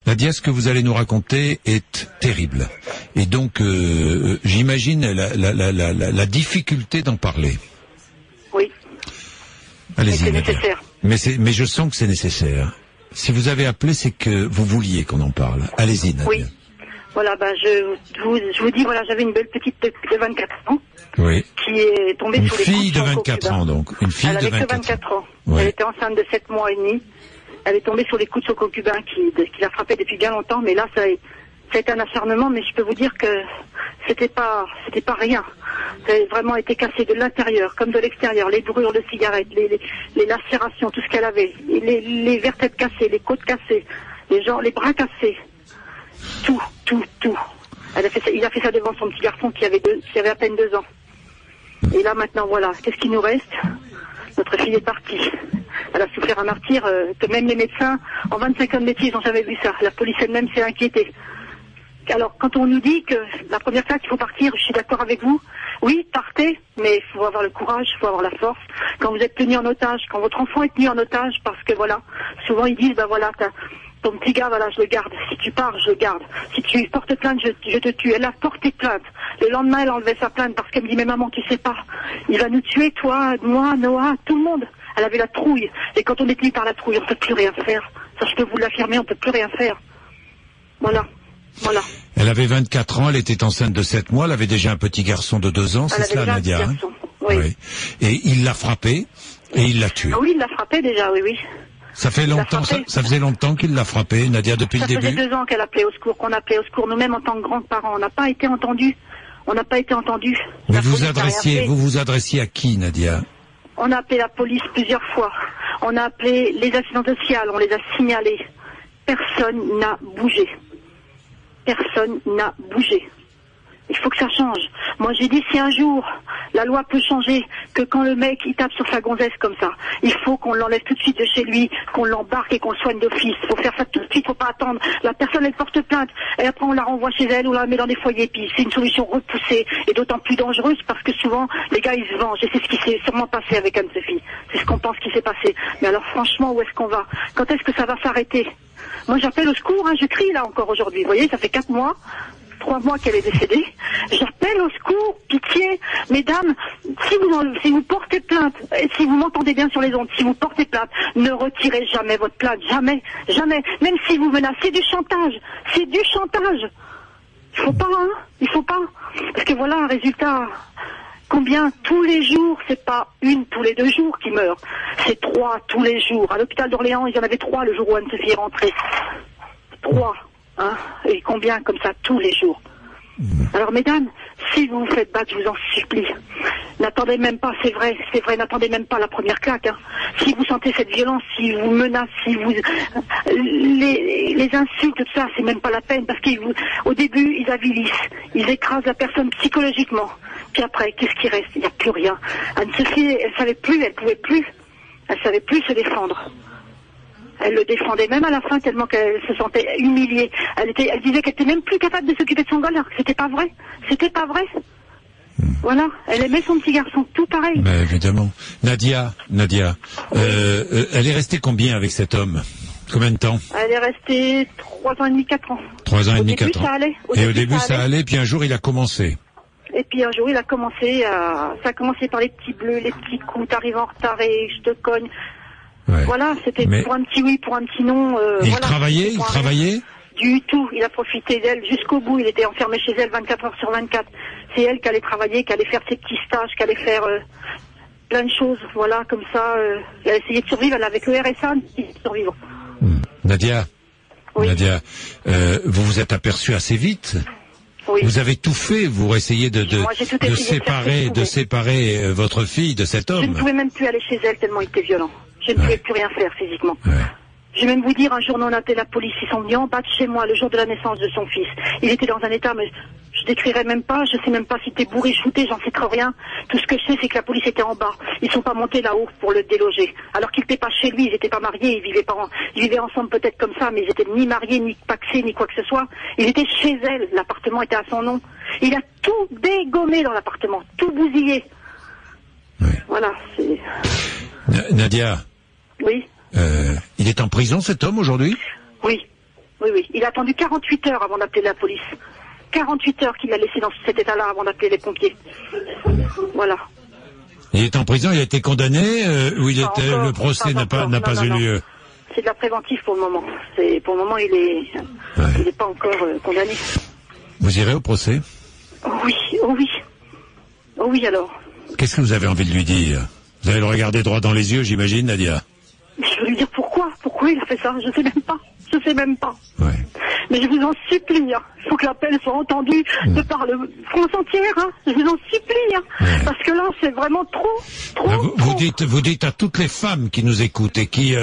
Nadia, ce que vous allez nous raconter est terrible. Et donc, j'imagine la difficulté d'en parler. Oui. Allez-y, c'est Nadia. nécessaire. Mais je sens que c'est nécessaire. Si vous avez appelé, c'est que vous vouliez qu'on en parle. Allez-y, Nadia. Oui. Voilà, je vous dis, voilà, j'avais une belle petite de 24 ans. Oui. Qui est tombée Une sous les coups fille de Franco 24 Cubains. ans, donc. Une fille Elle de avait 24 que 24 ans. Ouais. Elle était enceinte de 7 mois et demi. Elle est tombée sur les coups de Choco-Cubain qui la frappait depuis bien longtemps, mais là, ça a été un acharnement, mais je peux vous dire que c'était pas rien. Ça a vraiment été cassé de l'intérieur comme de l'extérieur, les brûlures de cigarettes, les lacérations, tout ce qu'elle avait, les vertèbres cassées, les côtes cassées, les bras cassés, tout. Il a fait ça devant son petit garçon qui avait à peine 2 ans. Et là maintenant, voilà, qu'est-ce qui nous reste? Notre fille est partie. Elle a souffert un martyr que même les médecins, en 25 ans de métier, ils n'ont jamais vu ça. La police elle-même s'est inquiétée. Alors, quand on nous dit que la première claque, il faut partir, je suis d'accord avec vous. Oui, partez, mais il faut avoir le courage, il faut avoir la force. Quand vous êtes tenu en otage, quand votre enfant est tenu en otage, parce que voilà, souvent ils disent, ben voilà, ton petit gars, voilà, je le garde. Si tu pars, je le garde. Si tu portes plainte, je te tue. Elle a porté plainte. Le lendemain, elle enlevait sa plainte parce qu'elle me dit, mais maman, tu sais pas, il va nous tuer, toi, moi, Noah, tout le monde. Elle avait la trouille. Et quand on est tenu par la trouille, on ne peut plus rien faire. Ça, je peux vous l'affirmer, on ne peut plus rien faire. Voilà. Elle avait 24 ans, elle était enceinte de 7 mois, elle avait déjà un petit garçon de 2 ans, c'est cela, Nadia, hein? Oui. Et il l'a frappé, et il l'a tué. Ah oui, il l'a frappé déjà, oui. Ça fait longtemps, ça faisait longtemps qu'il l'a frappé, Nadia, depuis le début? Ça faisait 2 ans qu'elle appelait au secours, qu'on appelait au secours. Nous-mêmes, en tant que grands-parents, on n'a pas été entendus. Mais vous vous adressiez à qui, Nadia? On a appelé la police plusieurs fois. On a appelé les assistants sociaux, on les a signalés. Personne n'a bougé. Il faut que ça change. Moi, j'ai dit, si un jour, la loi peut changer, que quand le mec, il tape sur sa gonzesse comme ça, il faut qu'on l'enlève tout de suite de chez lui, qu'on l'embarque et qu'on le soigne d'office. Il faut faire ça tout de suite, faut pas attendre. La personne, elle porte plainte, et après on la renvoie chez elle, ou la met dans des foyers, puis c'est une solution repoussée, et d'autant plus dangereuse, parce que souvent, les gars, ils se vengent, et c'est ce qui s'est sûrement passé avec Anne-Sophie. C'est ce qu'on pense qui s'est passé. Mais alors, franchement, où est-ce qu'on va? Quand est-ce que ça va s'arrêter? Moi, j'appelle au secours, hein, je crie là encore aujourd'hui. Vous voyez, ça fait 4 mois. 3 mois qu'elle est décédée. J'appelle au secours, pitié, mesdames, si vous portez plainte, et si vous m'entendez bien sur les ondes, si vous portez plainte, ne retirez jamais votre plainte, jamais. Même si vous menacez, c'est du chantage. Il faut pas. Parce que voilà un résultat. Combien tous les jours, c'est pas une tous les 2 jours qui meurt, c'est 3 tous les jours. À l'hôpital d'Orléans, il y en avait 3 le jour où Anne-Sophie est rentrée. 3. Hein, et combien comme ça tous les jours. Alors mesdames, si vous vous faites battre, je vous en supplie, n'attendez même pas, c'est vrai, n'attendez même pas la première claque. Hein. Si vous sentez cette violence, si vous menacez, si vous les insultes, tout ça, c'est même pas la peine, parce qu'au début, ils avilissent, ils écrasent la personne psychologiquement. Puis après, qu'est-ce qui reste? Il n'y a plus rien. Anne-Sophie, elle savait plus, elle pouvait plus, elle savait plus se défendre. Elle le défendait même à la fin tellement qu'elle se sentait humiliée. Elle disait qu'elle était même plus capable de s'occuper de son gosse alors que c'était pas vrai. Voilà, elle aimait son petit garçon, tout pareil. Mais évidemment. Nadia, elle est restée combien avec cet homme? Combien de temps? Elle est restée 3 ans et demi, 4 ans. 3 ans et demi, 4 ans. Ça allait. Au début, ça allait, puis un jour, il a commencé. Et puis un jour, ça a commencé par les petits bleus, les petits coups, t'arrives en retard et je te cogne. Ouais. Voilà, c'était pour un petit oui, pour un petit non. Il travaillait Du tout, il a profité d'elle jusqu'au bout, il était enfermé chez elle 24 heures sur 24. C'est elle qui allait travailler, qui allait faire ses petits stages, qui allait faire plein de choses, voilà, comme ça. Elle a essayé de survivre, elle avait que le RSA, il survivre. Nadia, oui. Nadia, vous vous êtes aperçue assez vite. Oui. Vous avez tout fait, vous essayez de séparer votre fille de cet homme. Je ne pouvais même plus aller chez elle tellement il était violent. Je ne pouvais plus rien faire physiquement. Ouais. Je vais même vous dire, un jour, on a appelé la police, ils sont venus en bas de chez moi le jour de la naissance de son fils. Il était dans un état, mais je décrirai même pas, je sais même pas s'il était bourré, shooté, j'en sais trop rien. Tout ce que je sais, c'est que la police était en bas. Ils sont pas montés là-haut pour le déloger. Alors qu'il n'était pas chez lui, ils n'étaient pas mariés, ils vivaient ensemble peut-être comme ça, mais ils étaient ni mariés, ni paxés, ni quoi que ce soit. Il était chez elle, l'appartement était à son nom. Il a tout dégommé dans l'appartement, tout bousillé. Oui. Voilà, c'est... Nadia. Oui. Il est en prison, cet homme, aujourd'hui? Oui. Oui, oui. Il a attendu 48 heures avant d'appeler la police. 48 heures qu'il l'a laissé dans cet état-là avant d'appeler les pompiers. Voilà. Il est en prison, il a été condamné, ou il était, encore, le procès n'a pas eu lieu? C'est de la préventive pour le moment. Pour le moment, il est pas encore condamné. Vous irez au procès? Oui, oh oui. Oh oui, alors. Qu'est-ce que vous avez envie de lui dire? Vous allez le regarder droit dans les yeux, j'imagine, Nadia? Je veux lui dire pourquoi il a fait ça, je sais même pas. Ouais. Mais je vous en supplie, il faut que l'appel soit entendu de par le France entière, je vous en supplie, parce que là c'est vraiment trop. Vous dites à toutes les femmes qui nous écoutent et qui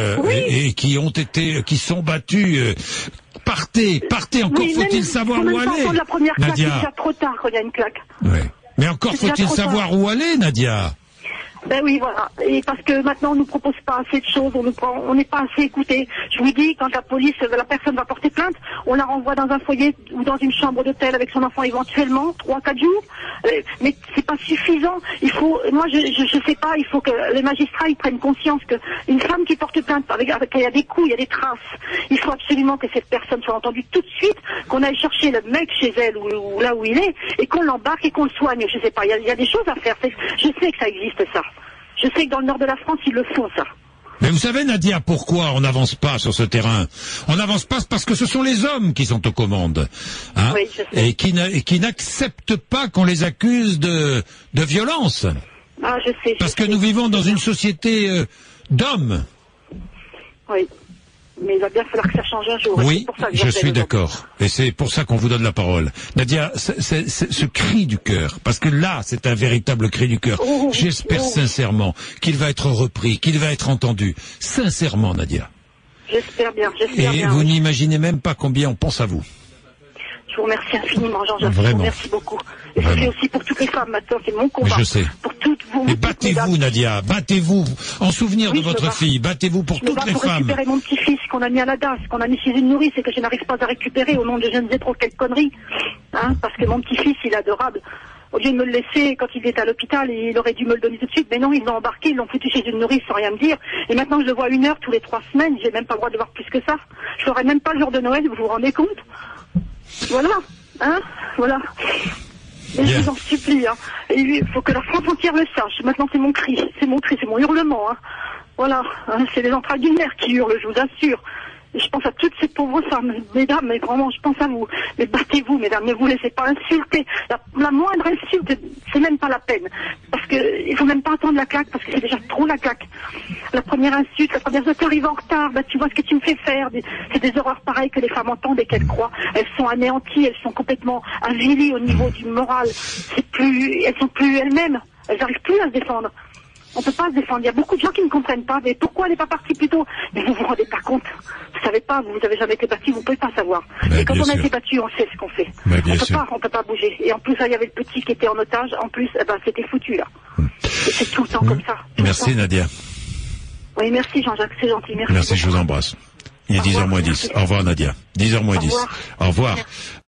qui sont battues, partez, encore faut-il savoir où aller. La première claque, Nadia. c'est déjà trop tard quand il y a une claque. Oui. Mais encore faut-il savoir où aller, Nadia. Ben oui, voilà. Et parce que maintenant, on nous propose pas assez de choses, on n'est pas assez écouté. Je vous dis, quand la personne va porter plainte, on la renvoie dans un foyer ou dans une chambre d'hôtel avec son enfant éventuellement, 3-4 jours. Mais c'est pas suffisant. Je sais pas, il faut que les magistrats, ils prennent conscience que une femme qui porte plainte il y a des coups, il y a des traces. Il faut absolument que cette personne soit entendue tout de suite, qu'on aille chercher le mec chez elle ou là où il est, et qu'on l'embarque et qu'on le soigne. Je sais pas, il y a des choses à faire. Je sais que ça existe, ça. Je sais que dans le nord de la France, ils le font, ça. Mais vous savez, Nadia, pourquoi on n'avance pas sur ce terrain? On n'avance pas parce que ce sont les hommes qui sont aux commandes, oui, je sais. et qui n'acceptent pas qu'on les accuse de violence. Ah, je sais. Parce que nous vivons dans une société d'hommes. Oui. Mais il va bien falloir que ça change un jour. Oui, je suis d'accord. Et c'est pour ça qu'on vous donne la parole. Nadia, c'est ce cri du cœur, parce que là, c'est un véritable cri du cœur. J'espère sincèrement qu'il va être repris, qu'il va être entendu. Sincèrement, Nadia. J'espère bien. Et vous n'imaginez même pas combien on pense à vous. Je vous remercie infiniment, Jean-Jacques. Vraiment. Je vous remercie beaucoup. Et je fais aussi pour toutes les femmes, maintenant, c'est mon combat. Mais je sais. Pour toutes vous. Et battez-vous, Nadia, battez-vous en souvenir de votre fille, battez-vous pour toutes les femmes. Je récupérer mon petit-fils qu'on a mis à la DAS, qu'on a mis chez une nourrice et que je n'arrive pas à récupérer au nom de je ne sais trop quelle connerie. Parce que mon petit-fils, il est adorable. Au lieu de me le laisser quand il était à l'hôpital, il aurait dû me le donner tout de suite. Mais non, ils l'ont embarqué, ils l'ont foutu chez une nourrice sans rien me dire. Et maintenant, je le vois 1 heure tous les 3 semaines. J'ai même pas le droit de voir plus que ça. Je ferai même pas le jour de Noël, vous vous rendez compte? Voilà. Voilà. Et je vous en supplie, Et il faut que la France entière le sache. Maintenant, c'est mon cri, c'est mon hurlement, Voilà. C'est les entrailles d'une mère qui hurlent, je vous assure. Et je pense à toutes ces pauvres femmes, mesdames, mais vraiment, je pense à vous. Mais battez-vous, mesdames, ne vous laissez pas insulter. La moindre insulte, c'est même pas la peine. Parce que, il faut même pas attendre la claque, parce que c'est déjà trop la claque. La première insulte, la première insulte, arrive en retard, tu vois ce que tu me fais faire. C'est des horreurs pareilles que les femmes entendent et qu'elles croient. Elles sont anéanties, elles sont complètement avilies au niveau du moral. Elles sont plus elles-mêmes. Elles n'arrivent plus à se défendre. On peut pas se défendre. Il y a beaucoup de gens qui ne comprennent pas. Mais pourquoi elle n'est pas partie plus tôt? Mais vous vous rendez pas compte. Vous savez pas, vous avez jamais été battu, vous ne pouvez pas savoir. Et quand on a été battu, on sait ce qu'on fait. On peut pas bouger. Et en plus, là, il y avait le petit qui était en otage. En plus, c'était foutu, là. C'est tout le temps comme ça. Merci, Nadia. Oui, merci, Jean-Jacques, c'est gentil. Merci, je vous embrasse. Il est 10h moins 10. Au revoir, Nadia. 10h moins 10. Au revoir.